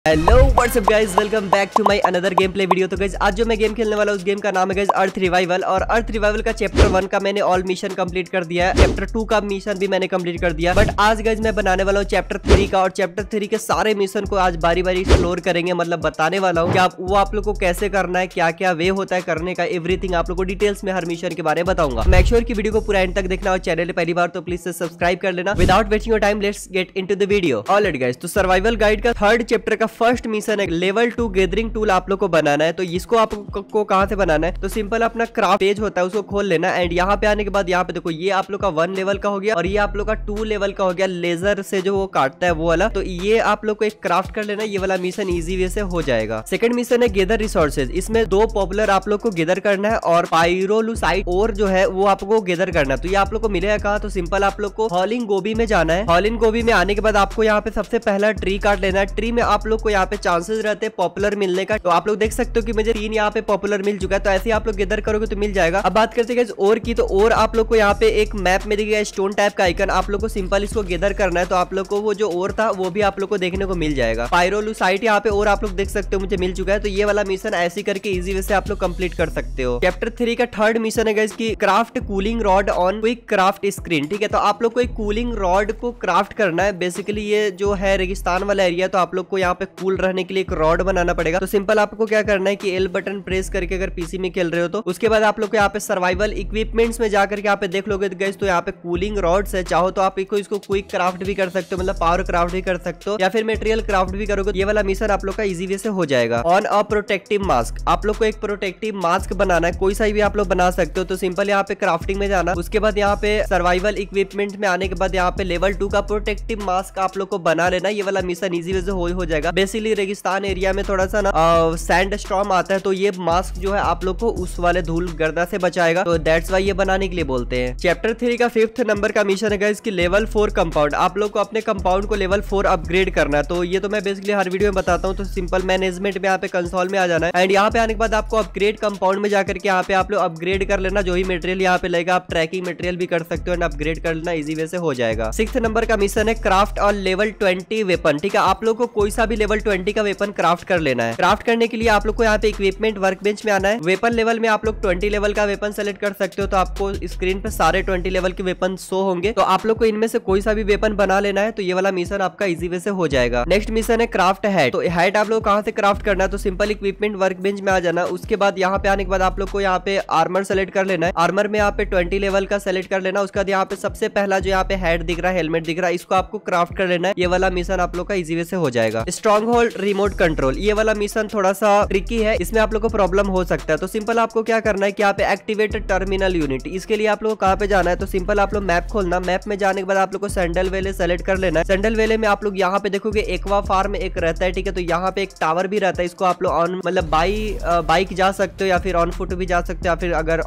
Hello what's up guys, welcome back to my another gameplay video. तो guys आज जो मैं गेम खेलने वाला हूँ उस गेम का नाम है गाइज अर्थ रिवाइवल। और अर्थ रिवाइवल का चैप्टर 1 का मैंने ऑल मिशन कंप्लीट कर दिया है। चैप्टर 2 का मिशन भी मैंने कंप्लीट कर दिया। बट आज गाइज मैं बनाने वाला हूँ चैप्टर 3 का, और चैप्टर 3 के सारे मिशन को आज बारी बारी एक्सप्लोर करेंगे। मतलब बताने वाला हूँ कि आप लोग को कैसे करना है, क्या क्या वे होता है करने का, एवरीथिंग आप लोग को डिटेल्स में हर मिशन के बारे में बताऊंगा। मेक श्योर की वीडियो को पूरा एंड तक देखना, और चैनल पहली बार तो प्लीज से सब्सक्राइब कर लेना। Without wasting your time let's get into the video. Alright guys, तो सर्वाइवल गाइड का 3rd चैप्टर का फर्स्ट मिशन है लेवल 2 गैदरिंग टूल आप लोग को बनाना है। तो इसको आपको कहां से बनाना है, तो सिंपल अपना क्राफ्ट पेज होता है उसको खोल लेना। एंड यहाँ पे आने के बाद यहाँ पे देखो ये आप लोग का 1 लेवल का हो गया, और ये आप लोग का 2 लेवल का हो गया। लेजर से जो वो काटता है वो वाला, तो ये आप लोग को एक क्राफ्ट कर लेना। ये वाला मिशन इजी वे से हो जाएगा। सेकंड मिशन है गैदर रिसोर्सेज। इसमें 2 पॉपुलर आप लोग को गैदर करना है, और पायरोलुसाइट और जो है वो आपको गैदर करना है। तो ये आप लोग को मिलेगा कहा, तो सिंपल आप लोग को हॉलिंग गोभी में जाना है। हॉलिंग गोभी में आने के बाद आपको यहाँ पे सबसे पहला ट्री काट लेना है। ट्री में आप लोग को यहाँ पे चांसेस रहते हैं पॉपुलर मिलने का। तो आप लोग देख सकते हो कि मुझे 3 यहाँ पे पॉपुलर मिल चुका है। तो ऐसे ही आप लोग गैदर करोगे तो मिल जाएगा। अब बात करते हैं और की, तो और आप लोग को यहाँ पे एक मैप में दिखेगा स्टोन टाइप का आइकन। आप लोग को सिंपल इसको गैदर करना है। तो आप लोग को वो जो और था वो भी आप लोग को देखने को मिल जाएगा। पायरोलुसाइट यहाँ पे और आप लोग देख सकते हो मुझे मिल चुका है। तो ये वाला मिशन ऐसे करके इजी वे से आप लोग कंप्लीट कर सकते हो। चैप्टर 3 का 3rd मिशन है गाइस की craft cooling rod on quick craft screen. ठीक है, तो आप लोग को एक कूलिंग रॉड को क्राफ्ट करना है। बेसिकली ये जो है रेगिस्तान वाला एरिया, तो आप लोग को यहाँ पे कूल रहने के लिए एक रॉड बनाना पड़ेगा। तो सिंपल आपको क्या करना है कि L बटन प्रेस करके अगर पीसी में खेल रहे हो तो उसके बाद आप लोग को यहाँ पे सर्वाइवल इक्विपमेंट्स में जाकर के यहाँ पे देख लोगे गाइस, तो यहाँ पे कूलिंग रॉड्स है। चाहो तो आप इसको क्विक क्राफ्ट भी कर सकते हो, मतलब पावर क्राफ्ट भी कर सकते हो, या फिर मटेरियल क्राफ्ट भी करोगे। ये वाला मिशन आप लोग का इजी वे से हो जाएगा। ऑन अ प्रोटेक्टिव मास्क, आप लोग को एक प्रोटेक्टिव मास्क बनाना है। कोई सा भी आप लोग बना सकते हो। तो सिंपल यहाँ पे क्राफ्टिंग में जाना, उसके बाद यहाँ पे सर्वाइवल इक्विपमेंट में आने के बाद यहाँ पे लेवल 2 का प्रोटेक्टिव मास्क आप लोग को बना लेना। ये वाला मिशन इजी वे से हो जाएगा। बेसिकली रेगिस्तान एरिया में थोड़ा सा ना सैंड स्टॉर्म आता है, तो ये मास्क जो है आप लोग को उस वाले धूल गर्दा से बचाएगा। तो दैट्स वाई ये बनाने के लिए बोलते हैं। चैप्टर 3 का 5th नंबर का मिशन है इसकी लेवल 4 कंपाउंड। आप लोग को अपने कंपाउंड को लेवल 4 अपग्रेड करना है। तो ये तो मैं बेसिकली हर वीडियो में बताता हूँ। तो सिंपल मैनेजमेंट में यहाँ पे कंसोल में आ जाना है। एंड यहाँ पे आने के बाद आपको अपग्रेड कंपाउंड में जाकर के यहाँ पे आप लोग अपग्रेड कर लेना। जो ही मटेरियल यहाँ पे लगेगा आप ट्रैकिंग मटेरियल भी कर सकते हो एंड अपग्रेड कर लेना। इजी वे से हो जाएगा। 6th नंबर का मिशन है क्राफ्ट और लेवल 20 वेपन। ठीक है, आप लोग को कोई सा भी लेवल 20 का वेपन क्राफ्ट कर लेना है। क्राफ्ट करने के लिए आप लोग को यहाँ पे इक्विपमेंट वर्कबेंच में आना है। वेपन लेवल में आप लोग 20 लेवल का वेपन सेलेक्ट कर सकते हो। तो आपको स्क्रीन पे सारे 20 लेवल के वेपन शो होंगे। तो आप लोग को इनमें से कोई सा भी वेपन बना लेना है। तो ये वाला मिशन आपका इजी वे से हो जाएगा। नेक्स्ट मिशन है क्राफ्ट हैट। तो हैट आप लोग कहाँ से क्राफ्ट करना है, तो सिंपल इक्विपमेंट वर्कबेंच में आ जाना। उसके बाद यहाँ पे आने के बाद आप लोग को यहाँ पे आर्मर सेलेक्ट कर लेना है। आर्मर में यहाँ पे 20 लेवल का सेलेक्ट कर लेना। उसके बाद यहाँ पे सबसे पहला जो यहाँ पे हैट दिख रहा है, हेलमेट दिख रहा है, इसको आपको क्राफ्ट कर लेना है। ये वाला मिशन आप लोग का इजी वे से हो जाएगा। स्ट्रॉन्ग होल्ड रिमोट कंट्रोल, ये वाला मिशन थोड़ा सा ट्रिकी है, इसमें आप लोग को प्रॉब्लम हो सकता है। तो सिंपल आपको क्या करना है कि यहाँ पे एक्टिवेटेड टर्मिनल यूनिट, इसके लिए आप लोग कहाँ पे जाना है, तो सिंपल आप लोग मैप खोलना। मैप में जाने के बाद आप लोग को सैंडल वेले सेलेक्ट कर लेना है। सैंडल वेले में आप लोग यहाँ पे देखोगे एक्वा फार्म एक रहता है। ठीक है, तो यहाँ पे एक टावर भी रहता है। इसको आप लोग ऑन मतलब बाइक जा सकते हो, या फिर ऑन फुट भी जा सकते हो, या फिर अगर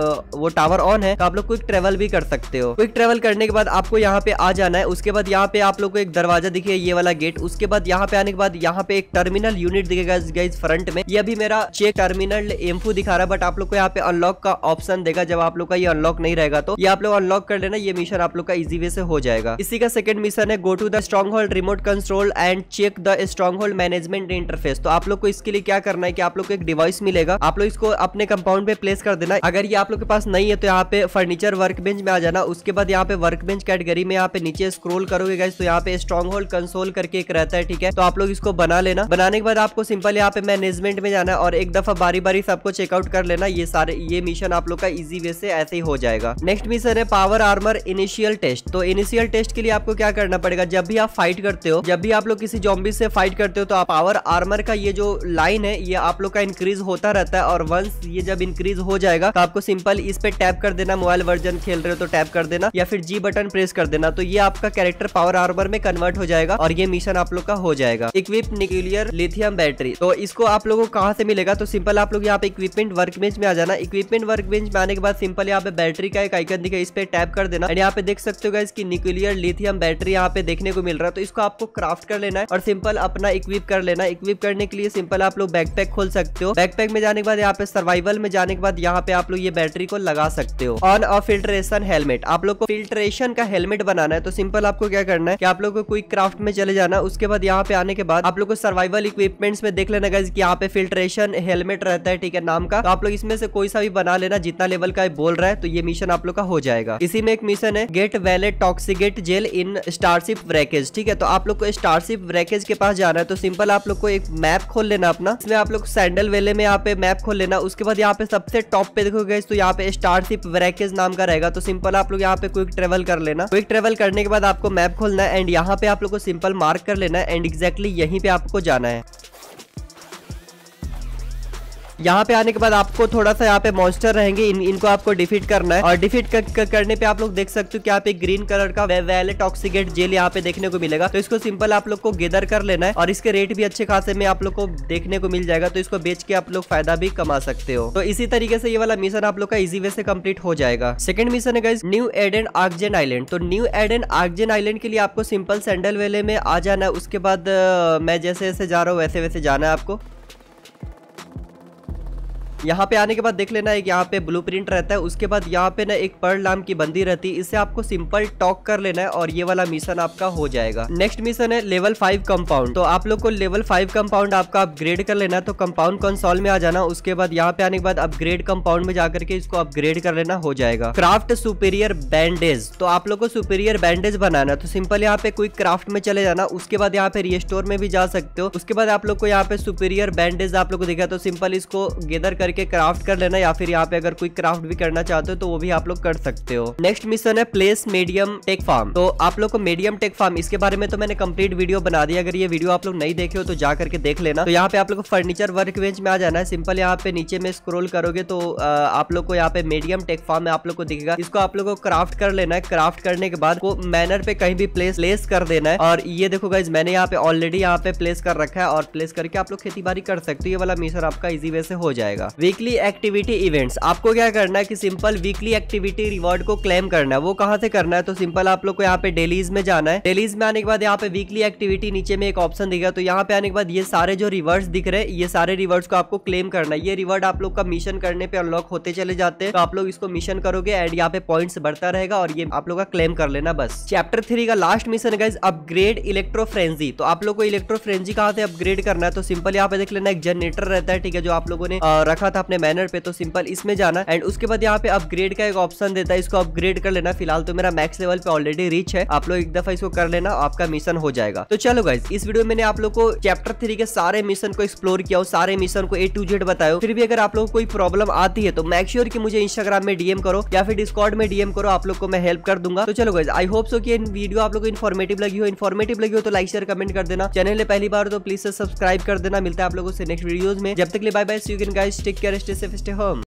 वो टावर ऑन है तो आप लोग क्विक ट्रेवल भी कर सकते हो। क्विक ट्रेवल करने के बाद आपको यहाँ पे आ जाना है। उसके बाद यहाँ पे आप लोग को एक दरवाजा दिखेगा, ये वाला गेट। उसके बाद यहाँ पे आने के बाद यहाँ पे एक टर्मिनल यूनिट दिखेगा गाइस फ्रंट में। ये अभी मेरा चेक टर्मिनल एम्फू दिखा रहा है, बट आप लोग को यहाँ पे अनलॉक का ऑप्शन देगा। जब आप लोग का ये अनलॉक नहीं रहेगा तो ये आप लोग अनलॉक कर लेना। ये मिशन आप लोग का इजी वे से हो जाएगा। इसी का 2nd मिशन है go to the stronghold remote control and check the stronghold management interface. तो आप लोग को इसके लिए क्या करना है कि आप लोग को एक डिवाइस मिलेगा, आप लोग इसको अपने कंपाउंड पे प्लेस कर देना। अगर ये आप लोग के पास नहीं है तो यहाँ पे फर्नीचर वर्कबेंच में आ जाना। उसके बाद यहाँ पे वर्कबेंच कैटेगरी में यहाँ पे नीचे स्क्रॉल करोगे गाइस, तो यहाँ पे स्ट्रॉन्ग होल्ड कंसोल करके एक रहता है। ठीक है, तो आप लोग इसको बना लेना। बनाने के बाद आपको सिंपल यहाँ पे मैनेजमेंट में जाना और एक दफा बारी बारी सबको चेकआउट कर लेना। ये मिशन आप लोग का इजी वे से ऐसे ही हो जाएगा। नेक्स्ट मिशन है पावर आर्मर इनिशियल टेस्ट। तो इनिशियल टेस्ट के लिए आपको क्या करना पड़ेगा, जब भी आप फाइट करते हो, जब भी आप लोग किसी जॉम्बी से फाइट करते हो, तो पावर आर्मर का ये जो लाइन है ये आप लोग का इंक्रीज होता रहता है। और वंस ये जब इंक्रीज हो जाएगा तो आपको सिंपल इस पे टैप कर देना। मोबाइल वर्जन खेल रहे हो तो टैप कर देना, या फिर जी बटन प्रेस कर देना। तो ये आपका कैरेक्टर पावर आर्मर में कन्वर्ट हो जाएगा और ये मिशन आप लोग का हो जाएगा। इक्विप न्यूक्लियर लिथियम बैटरी, तो इसको आप लोगों को कहाँ से मिलेगा, तो सिंपल आप लोग यहाँ पे इक्विपमेंट वर्कबेंच में आ जाना। इक्विपमेंट वर्कबेंच में आने के बाद सिंपल यहाँ पे बैटरी का एक आइकन दिखा, इस पे टैप कर देना। यहाँ पे देख सकते हो गाइस कि न्यूक्लियर लिथियम बैटरी यहाँ पे देखने को मिल रहा है। तो इसको आपको क्राफ्ट कर लेना है और सिंपल अपना इक्विप कर लेना। इक्विप करने के लिए सिंपल आप लोग बैकपैक खोल सकते हो। बैकपैक में जाने के बाद यहाँ पे सर्वाइवल में जाने के बाद यहाँ पे आप लोग ये बैटरी को लगा सकते हो। ऑन अ फिल्ट्रेशन हेलमेट, आप लोग को फिल्ट्रेशन का हेलमेट बनाना है। तो सिंपल आपको क्या करना है कि आप लोग को क्विक क्राफ्ट में चले जाना। उसके बाद यहाँ पे आने के के बाद आप लोग को सर्वाइवल इक्विपमेंट्स में देख लेना गाइस कि यहाँ पे फिल्ट्रेशन हेलमेट रहता है, ठीक है, नाम का। तो आप लोग इसमें से कोई सा भी बना लेना जितना लेवल का बोल रहा है, तो ये मिशन आप लोग का हो जाएगा। इसी में एक मिशन है get valet toxicate gel in starship breakage, ठीक है। तो आप लोग को स्टारशिप ब्रेकेज के पास जाना है। तो सिंपल आप लोग को एक मैप खोल लेना अपना, इसमें आप लोग सैंडल वेले में यहाँ पे मैप खोल लेना। उसके बाद यहाँ पे सबसे टॉप पे देखोगे तो यहाँ पे स्टारशिप ब्रेकेज नाम का रहेगा। तो सिंपल आप लोग यहाँ पे क्विक ट्रेवल कर लेना। क्विक ट्रेवल करने के बाद आपको मैप खोलना है एंड यहाँ पे आप लोग को सिंपल मार्क कर लेना है एंड एग्जैक्टली यहीं पे आपको जाना है। यहाँ पे आने के बाद आपको थोड़ा सा यहाँ पे मॉन्स्टर रहेंगे, इनको आपको डिफीट करना है। और डिफीट करने पे आप लोग देख सकते हो कि यहाँ पे ग्रीन कलर का वैलेट टॉक्सिकेट जेल यहाँ पे देखने को मिलेगा। तो इसको सिंपल आप लोग को गैदर कर लेना है और इसके रेट भी अच्छे खासे में आप लोग को देखने को मिल जाएगा। तो इसको बेच के आप लोग फायदा भी कमा सकते हो। तो इसी तरीके से ये वाला मिशन आप लोग का इजी वे से कंप्लीट हो जाएगा। सेकंड मिशन है guys New Eden Arcgen Island. तो न्यू एडेन आर्कजेन आइलैंड के लिए आपको सिंपल सैंडल वेले में आ जाना है। उसके बाद मैं जैसे जैसे जा रहा हूँ वैसे वैसे जाना है आपको। यहाँ पे आने के बाद देख लेना है यहाँ पे ब्लूप्रिंट रहता है। उसके बाद यहाँ पे ना एक पर्ल नाम की बंदी रहती है, इससे आपको सिंपल टॉक कर लेना है और ये वाला मिशन आपका हो जाएगा। नेक्स्ट मिशन है लेवल 5 कंपाउंड। तो आप लोग को लेवल 5 कंपाउंड आपका अपग्रेड कर लेना है। तो कंपाउंड कंसोल में आ जाना। उसके बाद यहाँ पे आने के बाद अपग्रेड कंपाउंड में जाकर के इसको अपग्रेड कर लेना, हो जाएगा। Craft superior bandage. तो आप लोग को सुपीरियर बैंडेज बनाना, तो सिंपल यहाँ पे क्विक क्राफ्ट में चले जाना। उसके बाद यहाँ पे रिस्टोर में भी जा सकते हो। उसके बाद आप लोग को यहाँ पे सुपीरियर बैंडेज आप लोग को दिखा, तो सिंपल इसको गैदर करके क्राफ्ट कर लेना, या फिर यहाँ पे अगर कोई क्राफ्ट भी करना चाहते हो तो वो भी आप लोग कर सकते हो। नेक्स्ट मिशन है प्लेस मीडियम टेक फार्म। तो आप लोग को मीडियम टेक फार्म, इसके बारे में तो मैंने कंप्लीट वीडियो बना दिया। अगर ये वीडियो आप लोग नहीं देखे हो तो जा करके देख लेना। तो यहाँ पे आप लोग को फर्नीचर वर्क बेंच में आ जाना है। सिंपल यहाँ पे नीचे में स्क्रॉल करोगे तो आप लोग को यहाँ पे मीडियम टेक फार्म में आप लोग को दिखेगा। इसको आप लोग को क्राफ्ट कर लेना है। क्राफ्ट करने के बाद को मैनर पे कहीं भी प्लेस कर देना है। और ये देखो गाइस मैंने यहाँ पे ऑलरेडी यहाँ पे प्लेस कर रखा है और प्लेस करके आप लोग खेती बाड़ी कर सकते हो। ये वाला मिशन आपका इजी वे से हो जाएगा। वीकली एक्टिविटी इवेंट्स, आपको क्या करना है कि सिंपल वीकली एक्टिविटी रिवॉर्ड को क्लेम करना है। वो कहाँ से करना है, तो सिंपल आप लोग को यहाँ पे डेलीज में जाना है। डेलीज में आने के बाद यहाँ पे वीकली एक्टिविटी नीचे में एक ऑप्शन दिखेगा। तो यहाँ पे आने के बाद ये सारे जो रिवॉर्ड्स दिख रहे हैं, ये सारे रिवॉर्ड्स को आपको क्लेम करना है। ये रिवॉर्ड आप लोग का मिशन करने पे अनलॉक होते चले जाते हैं। तो आप लोग इसको मिशन करोगे एंड यहाँ पे पॉइंट्स बढ़ता रहेगा और ये आप लोग का क्लेम कर लेना बस। चैप्टर 3 का लास्ट मिशन है अपग्रेड इलेक्ट्रो फ्रेंजी। तो आप लोग को इलेक्ट्रो फ्रेंजी कहाँ से अपग्रेड करना है, तो सिंपल यहाँ पे देख लेना एक जनरेटर रहता है, ठीक है, जो आप लोगों ने रखा था अपने मैनर पे। तो सिंपल इसमें जाना एंड उसके बाद यहाँ पे अपग्रेड का एक ऑप्शन देता है, इसको अपग्रेड कर लेना। फिलहाल तो मेरा मैक्स लेवल पे ऑलरेडी रीच है, आप लोग एक दफा इसको कर लेना, आपका मिशन हो जाएगा। तो चलो गाइस, इस वीडियो में मैंने आप लोग को चैप्टर 3 के सारे मिशन को एक्सप्लोर किया, सारे मिशन को A to Z बताया। फिर भी अगर आप लोग को कोई प्रॉब्लम आती है तो मेक श्योर कि मुझे इंस्टाग्राम में डीएम करो या फिर डिस्कॉर्ड में डीएम करो, आप लोग को मैं हेल्प कर दूंगा। तो चलो गाइस, आई होप सो कि वीडियो आप लोग को इन्फॉर्मेटिव लगी हो तो लाइक शेयर कमेंट कर देना। चैनल में पहली बार तो प्लीज सब्सक्राइब कर देना। मिलता है आप लोगों से नेक्स्ट वीडियोस में, जब तक के लिए bye bye, see you again guys, take care, stay safe, stay home.